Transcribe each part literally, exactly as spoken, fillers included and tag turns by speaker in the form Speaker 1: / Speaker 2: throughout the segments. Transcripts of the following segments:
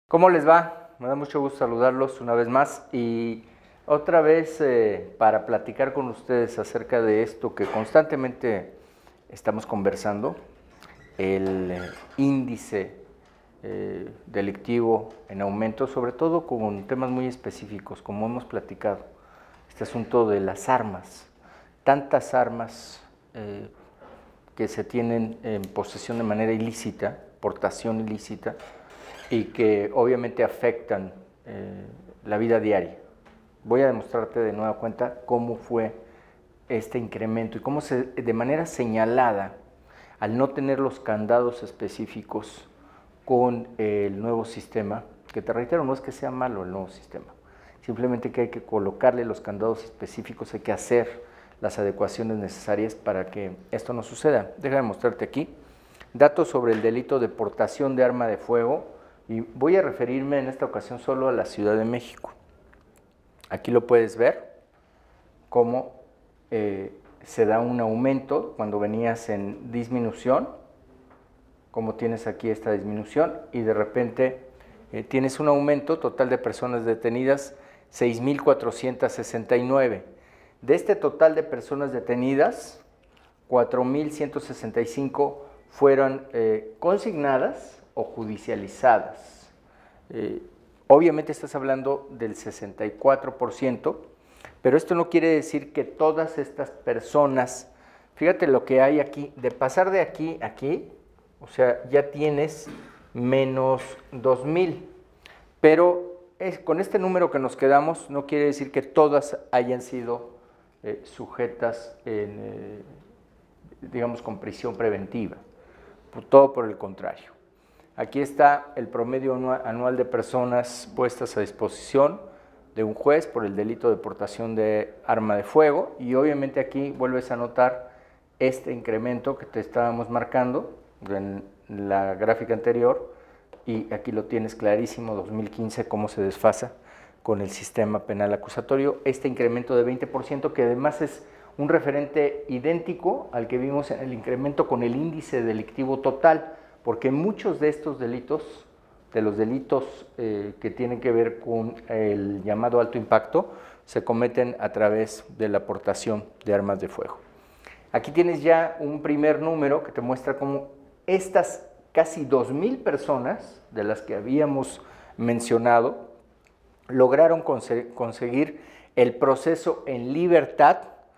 Speaker 1: ¿Cómo les va? Me da mucho gusto saludarlos una vez más y otra vez eh, para platicar con ustedes acerca de esto que constantemente estamos conversando, el eh, índice eh, delictivo en aumento, sobre todo con temas muy específicos, como hemos platicado, este asunto de las armas, tantas armas eh, que se tienen en posesión de manera ilícita, portación ilícita, y que obviamente afectan eh, la vida diaria. Voy a demostrarte de nueva cuenta cómo fue este incremento y cómo se, de manera señalada, al no tener los candados específicos con el nuevo sistema, que te reitero, no es que sea malo el nuevo sistema, simplemente que hay que colocarle los candados específicos, hay que hacer las adecuaciones necesarias para que esto no suceda. Déjame mostrarte aquí datos sobre el delito de portación de arma de fuego, y voy a referirme en esta ocasión solo a la Ciudad de México. Aquí lo puedes ver, cómo eh, se da un aumento cuando venías en disminución, cómo tienes aquí esta disminución, y de repente eh, tienes un aumento total de personas detenidas, seis mil cuatrocientas sesenta y nueve. De este total de personas detenidas, cuatro mil ciento sesenta y cinco fueron eh, consignadas o judicializadas. Eh, obviamente estás hablando del sesenta y cuatro por ciento, pero esto no quiere decir que todas estas personas, fíjate lo que hay aquí, de pasar de aquí a aquí, o sea, ya tienes menos dos mil, pero es, con este número que nos quedamos no quiere decir que todas hayan sido eh, sujetas, en, eh, digamos, con prisión preventiva, todo por el contrario. Aquí está el promedio anual de personas puestas a disposición de un juez por el delito de portación de arma de fuego, y obviamente aquí vuelves a notar este incremento que te estábamos marcando en la gráfica anterior, y aquí lo tienes clarísimo, dos mil quince, cómo se desfasa con el sistema penal acusatorio, este incremento de veinte por ciento, que además es un referente idéntico al que vimos en el incremento con el índice delictivo total, porque muchos de estos delitos, de los delitos eh, que tienen que ver con el llamado alto impacto, se cometen a través de la portación de armas de fuego. Aquí tienes ya un primer número que te muestra cómo estas casi dos mil personas de las que habíamos mencionado lograron conseguir el proceso en libertad,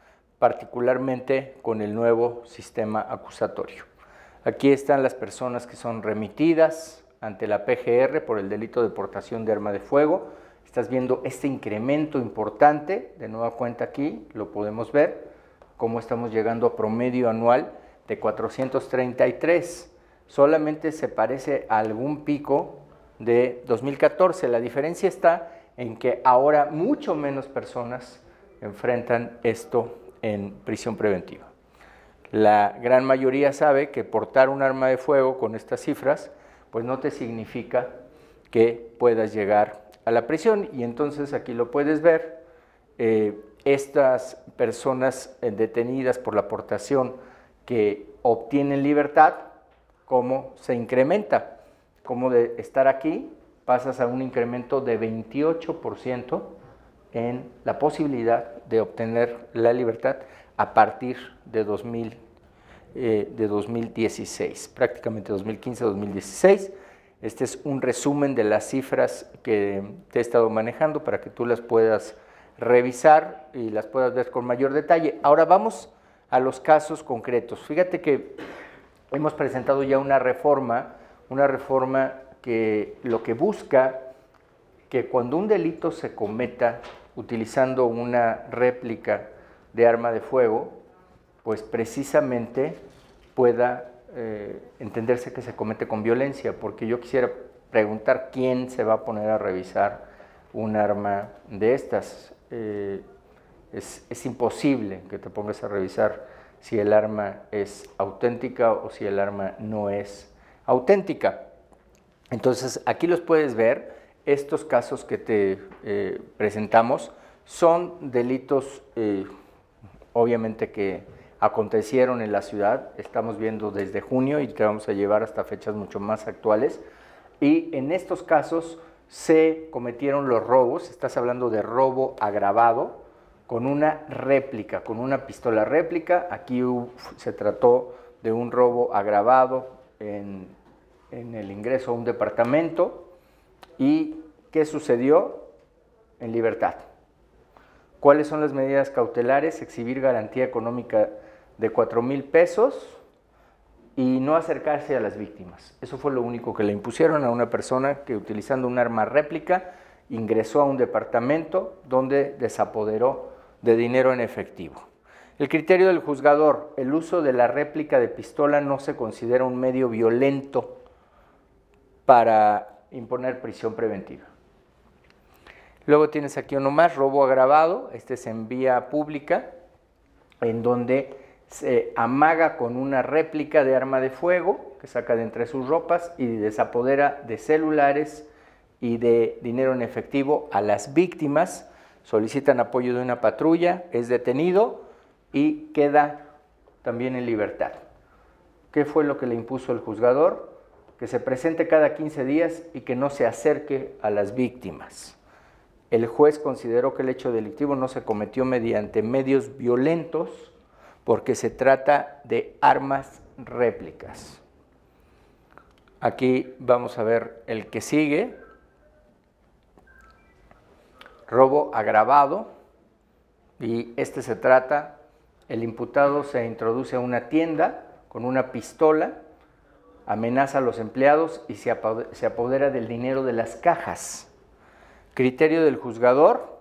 Speaker 1: particularmente con el nuevo sistema acusatorio. Aquí están las personas que son remitidas ante la P G R por el delito de portación de arma de fuego. Estás viendo este incremento importante, de nueva cuenta aquí lo podemos ver, cómo estamos llegando a promedio anual de cuatrocientos treinta y tres. Solamente se parece a algún pico de dos mil catorce. La diferencia está en que ahora mucho menos personas enfrentan esto en prisión preventiva. La gran mayoría sabe que portar un arma de fuego con estas cifras, pues no te significa que puedas llegar a la prisión, y entonces aquí lo puedes ver, eh, estas personas detenidas por la portación que obtienen libertad, cómo se incrementa, cómo de estar aquí pasas a un incremento de veintiocho por ciento en la posibilidad de obtener la libertad a partir de, dos mil, eh, de dos mil dieciséis, prácticamente dos mil quince a dos mil dieciséis. Este es un resumen de las cifras que te he estado manejando para que tú las puedas revisar y las puedas ver con mayor detalle. Ahora vamos a los casos concretos. Fíjate que hemos presentado ya una reforma, una reforma que lo que busca que cuando un delito se cometa utilizando una réplica de arma de fuego, pues precisamente pueda eh, entenderse que se comete con violencia, porque yo quisiera preguntar quién se va a poner a revisar un arma de estas. Eh, es, es imposible que te pongas a revisar si el arma es auténtica o si el arma no es auténtica. Entonces, aquí los puedes ver. Estos casos que te eh, presentamos son delitos, eh, obviamente, que acontecieron en la ciudad. Estamos viendo desde junio y te vamos a llevar hasta fechas mucho más actuales. y en estos casos se cometieron los robos, estás hablando de robo agravado, con una réplica, con una pistola réplica. Aquí se trató de un robo agravado en, en el ingreso a un departamento. ¿Y qué sucedió? En libertad. ¿Cuáles son las medidas cautelares? Exhibir garantía económica de cuatro mil pesos y no acercarse a las víctimas. Eso fue lo único que le impusieron a una persona que, utilizando un arma réplica, ingresó a un departamento donde desapoderó de dinero en efectivo. El criterio del juzgador: el uso de la réplica de pistola no se considera un medio violento para imponer prisión preventiva. Luego tienes aquí uno más, robo agravado. Este es en vía pública, en donde se amaga con una réplica de arma de fuego que saca de entre sus ropas y desapodera de celulares y de dinero en efectivo a las víctimas. Solicitan apoyo de una patrulla, es detenido y queda también en libertad. ¿Qué fue lo que le impuso el juzgador? Que se presente cada quince días y que no se acerque a las víctimas. El juez consideró que el hecho delictivo no se cometió mediante medios violentos porque se trata de armas réplicas. Aquí vamos a ver el que sigue. Robo agravado, y este se trata, el imputado se introduce a una tienda con una pistola, amenaza a los empleados y se apodera del dinero de las cajas. Criterio del juzgador: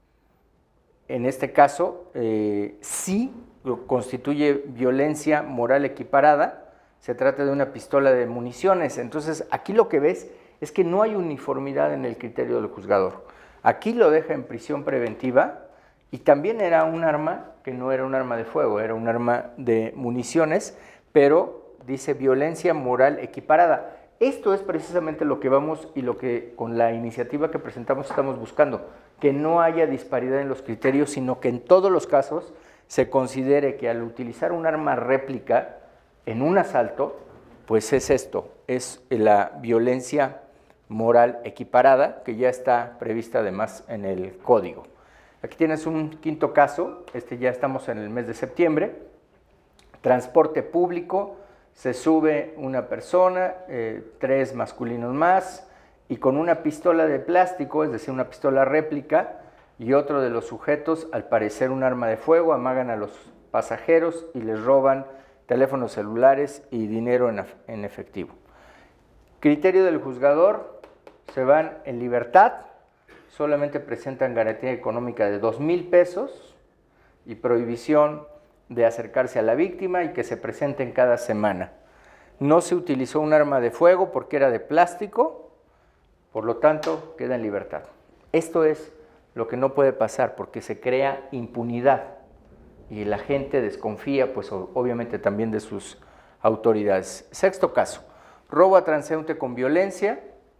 Speaker 1: en este caso, eh, sí constituye violencia moral equiparada, se trata de una pistola de municiones. Entonces, aquí lo que ves es que no hay uniformidad en el criterio del juzgador. Aquí lo deja en prisión preventiva, y también era un arma que no era un arma de fuego, era un arma de municiones, pero dice violencia moral equiparada. Esto es precisamente lo que vamos y lo que con la iniciativa que presentamos estamos buscando, que no haya disparidad en los criterios, sino que en todos los casos se considere que al utilizar un arma réplica en un asalto, pues es esto, es la violencia moral equiparada, que ya está prevista además en el código. Aquí tienes un quinto caso, este ya estamos en el mes de septiembre. Transporte público, se sube una persona, eh, tres masculinos más, y con una pistola de plástico, es decir, una pistola réplica, y otro de los sujetos, al parecer un arma de fuego, amagan a los pasajeros y les roban teléfonos celulares y dinero en, en efectivo. Criterio del juzgador: se van en libertad, solamente presentan garantía económica de dos mil pesos y prohibición de acercarse a la víctima y que se presenten cada semana. No se utilizó un arma de fuego porque era de plástico, por lo tanto queda en libertad. Esto es lo que no puede pasar, porque se crea impunidad y la gente desconfía, pues obviamente también de sus autoridades. Sexto caso: robo a transeúnte con violencia.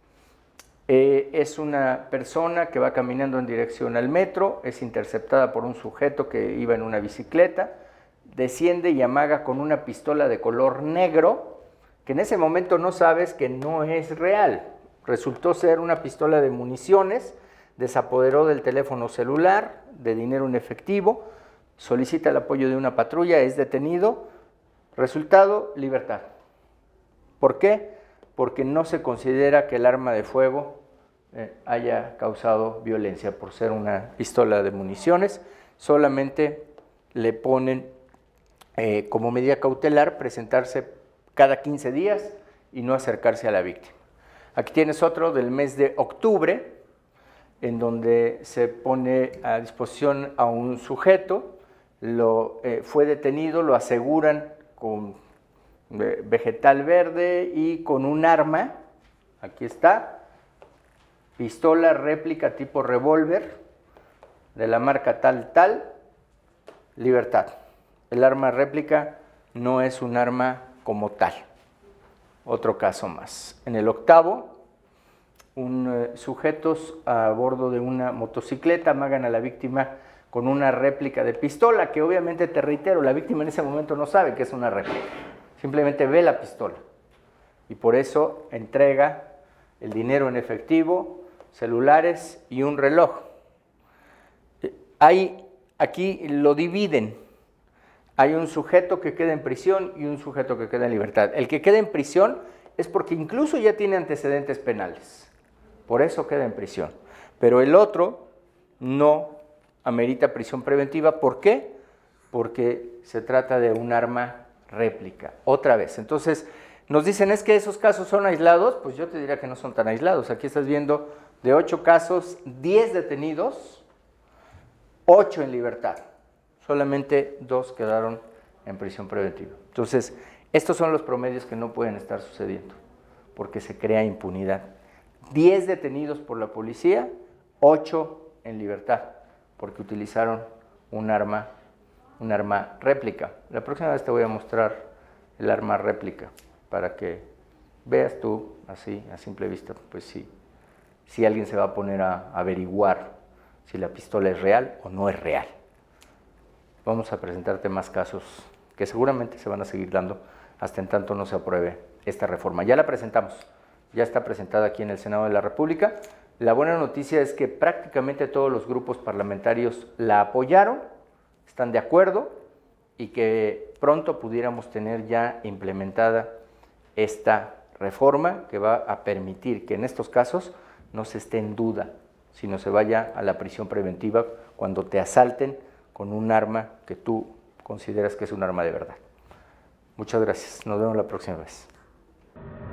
Speaker 1: Eh, es una persona que va caminando en dirección al metro, es interceptada por un sujeto que iba en una bicicleta, desciende y amaga con una pistola de color negro, que en ese momento no sabes que no es real. Resultó ser una pistola de municiones, desapoderó del teléfono celular, de dinero en efectivo, solicita el apoyo de una patrulla, es detenido. Resultado: libertad. ¿Por qué? Porque no se considera que el arma de fuego eh, haya causado violencia por ser una pistola de municiones. Solamente le ponen eh, como medida cautelar presentarse cada quince días y no acercarse a la víctima. Aquí tienes otro del mes de octubre, en donde se pone a disposición a un sujeto, lo, eh, fue detenido, lo aseguran con vegetal verde y con un arma, aquí está, pistola réplica tipo revólver, de la marca tal tal, libertad. El arma réplica no es un arma como tal. Otro caso más. En el octavo, un eh, sujetos a bordo de una motocicleta amagan a la víctima con una réplica de pistola, que obviamente, te reitero, la víctima en ese momento no sabe que es una réplica. Simplemente ve la pistola y por eso entrega el dinero en efectivo, celulares y un reloj. Hay, aquí lo dividen. Hay un sujeto que queda en prisión y un sujeto que queda en libertad. El que queda en prisión es porque incluso ya tiene antecedentes penales. Por eso queda en prisión. Pero el otro no amerita prisión preventiva. ¿Por qué? Porque se trata de un arma réplica. Otra vez. Entonces, nos dicen, ¿es que esos casos son aislados? Pues yo te diría que no son tan aislados. Aquí estás viendo de ocho casos, diez detenidos, ocho en libertad. Solamente dos quedaron en prisión preventiva. Entonces, estos son los promedios que no pueden estar sucediendo, porque se crea impunidad. diez detenidos por la policía, ocho en libertad, porque utilizaron un arma, un arma réplica. La próxima vez te voy a mostrar el arma réplica, para que veas tú, así, a simple vista, pues sí, si alguien se va a poner a averiguar si la pistola es real o no es real. Vamos a presentarte más casos que seguramente se van a seguir dando hasta en tanto no se apruebe esta reforma. Ya la presentamos, ya está presentada aquí en el Senado de la República. La buena noticia es que prácticamente todos los grupos parlamentarios la apoyaron, están de acuerdo y que pronto pudiéramos tener ya implementada esta reforma que va a permitir que en estos casos no se esté en duda, sino se vaya a la prisión preventiva cuando te asalten con un arma que tú consideras que es un arma de verdad. Muchas gracias. Nos vemos la próxima vez.